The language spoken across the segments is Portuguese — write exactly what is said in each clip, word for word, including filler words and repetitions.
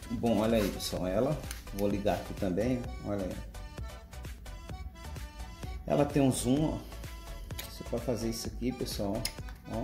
Bom, olha aí, pessoal, ela, vou ligar aqui também, olha aí. Ela tem um zoom, ó. Você pode fazer isso aqui, pessoal, ó.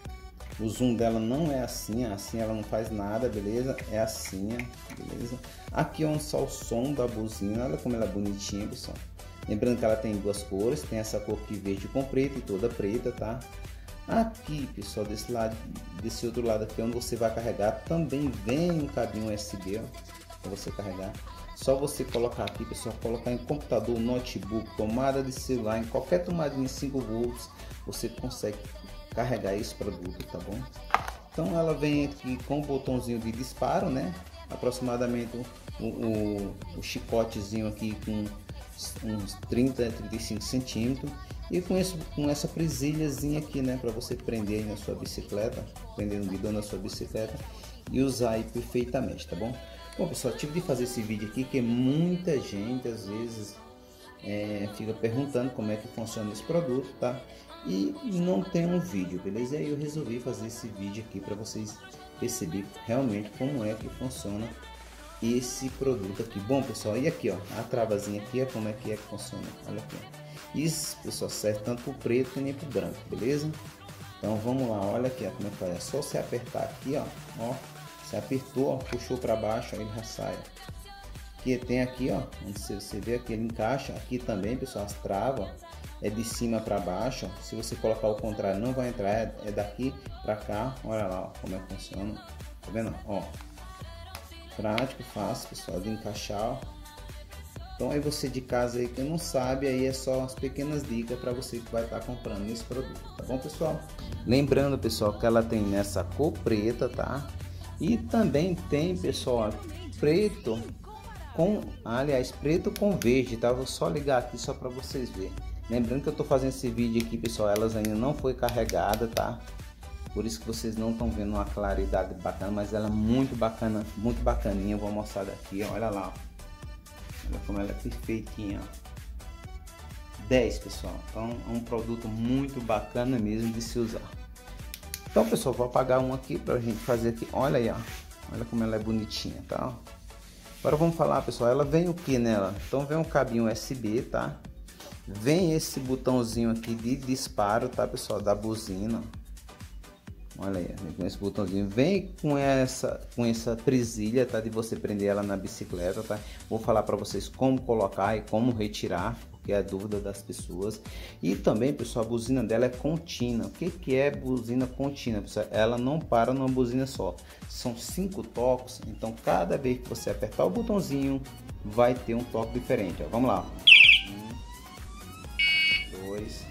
O zoom dela não é assim, assim ela não faz nada, beleza? É assim, ó, beleza? Aqui é só o som da buzina, olha como ela é bonitinha, pessoal. Lembrando que ela tem duas cores, tem essa cor aqui verde com preto e toda preta, tá? Aqui, pessoal, desse lado, desse outro lado aqui, onde você vai carregar, também vem um cabinho U S B, ó, para você carregar. Só você colocar aqui, pessoal, colocar em computador, notebook, tomada de celular, em qualquer tomadinha cinco volts, você consegue carregar esse produto, tá bom? Então ela vem aqui com o botãozinho de disparo, né? Aproximadamente o, o, o chicotezinho aqui com uns trinta a trinta e cinco centímetros, e com, esse, com essa presilhazinha aqui, né, para você prender aí na sua bicicleta, prender no guidão na sua bicicleta e usar aí perfeitamente, tá bom? Bom, pessoal, tive de fazer esse vídeo aqui que muita gente às vezes é, fica perguntando como é que funciona esse produto, tá? E não tem um vídeo, beleza? E aí eu resolvi fazer esse vídeo aqui para vocês perceberem realmente como é que funciona esse produto aqui. Bom, pessoal, e aqui, ó, a travazinha aqui, ó, como é que é que funciona, olha aqui, ó. Isso, pessoal, serve tanto pro preto que nem pro branco, beleza? Então vamos lá, olha aqui, ó, como é que faz. É só você apertar aqui, ó, ó, você apertou, ó, puxou para baixo, aí ele já sai, ó. Aqui tem aqui, ó, onde você vê que ele encaixa, aqui também, pessoal, as travas é de cima para baixo, ó. Se você colocar o contrário não vai entrar, é, é daqui para cá, olha lá, ó, como é que funciona, tá vendo, ó. Prático, fácil, pessoal, de encaixar, ó. Então aí você de casa aí que não sabe, aí é só as pequenas dicas para você que vai estar comprando esse produto, tá bom, pessoal? Lembrando, pessoal, que ela tem nessa cor preta, tá? E também tem, pessoal, preto com, aliás, preto com verde, tá? Vou só ligar aqui só para vocês verem. Lembrando que eu tô fazendo esse vídeo aqui, pessoal, elas ainda não foi carregada, tá? Por isso que vocês não estão vendo uma claridade bacana, mas ela é muito bacana, muito bacaninha. Eu vou mostrar daqui, olha lá. Olha como ela é perfeitinha. dez, pessoal. Então é um produto muito bacana mesmo de se usar. Então, pessoal, vou apagar um aqui pra gente fazer aqui. Olha aí, ó. Olha como ela é bonitinha, tá? Agora vamos falar, pessoal. Ela vem o que nela? Então vem um cabinho U S B, tá? Vem esse botãozinho aqui de disparo, tá, pessoal? Da buzina. Olha aí, vem com esse botãozinho, vem com essa com essa presilha, tá, de você prender ela na bicicleta, tá? Vou falar para vocês como colocar e como retirar, porque é a dúvida das pessoas. E também, pessoal, a buzina dela é contínua. O que que é buzina contínua, pessoal? Ela não para numa buzina só. São cinco toques, então cada vez que você apertar o botãozinho, vai ter um toque diferente, ó. Vamos lá. Um, dois,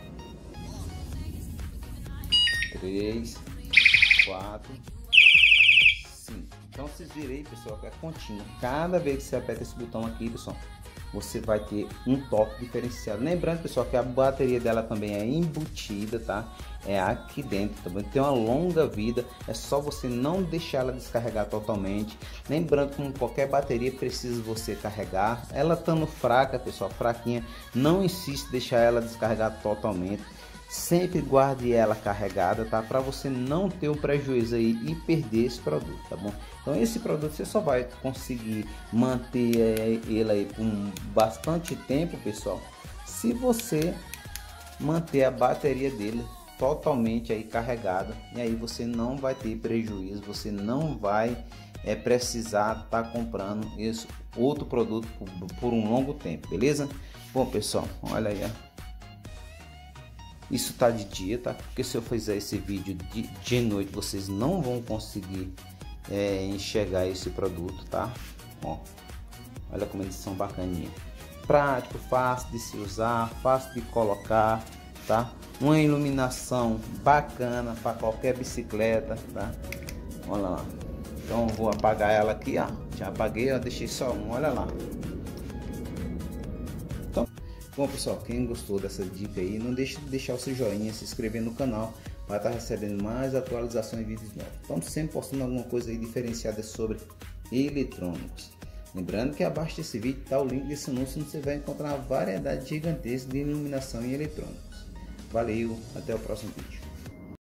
três, quatro, cinco. Então vocês viram aí, pessoal, que é contínuo. Cada vez que você aperta esse botão aqui, pessoal, você vai ter um toque diferenciado. Lembrando, pessoal, que a bateria dela também é embutida, tá? É aqui dentro também, tem uma longa vida. É só você não deixar ela descarregar totalmente. Lembrando que como qualquer bateria precisa você carregar. Ela estando fraca, pessoal, fraquinha, não insiste em deixar ela descarregar totalmente. Sempre guarde ela carregada, tá? Para você não ter um prejuízo aí e perder esse produto, tá bom? Então esse produto você só vai conseguir manter ele aí por bastante tempo, pessoal, se você manter a bateria dele totalmente aí carregada, e aí você não vai ter prejuízo, você não vai é, precisar estar tá comprando esse outro produto por, por um longo tempo, beleza? Bom, pessoal, olha aí, ó. Isso tá de dia, tá? Porque se eu fizer esse vídeo de, de noite, vocês não vão conseguir é, enxergar esse produto, tá? Ó, olha como eles são bacaninhos. Prático, fácil de se usar, fácil de colocar, tá? Uma iluminação bacana para qualquer bicicleta, tá? Olha lá. Então eu vou apagar ela aqui, ó. Já apaguei, ó, deixei só um, olha lá. Bom, pessoal, quem gostou dessa dica aí, não deixe de deixar o seu joinha, se inscrever no canal para estar recebendo mais atualizações e vídeos novos. Estamos sempre postando alguma coisa aí diferenciada sobre eletrônicos. Lembrando que abaixo desse vídeo está o link desse anúncio, onde você vai encontrar uma variedade gigantesca de iluminação e eletrônicos. Valeu, até o próximo vídeo.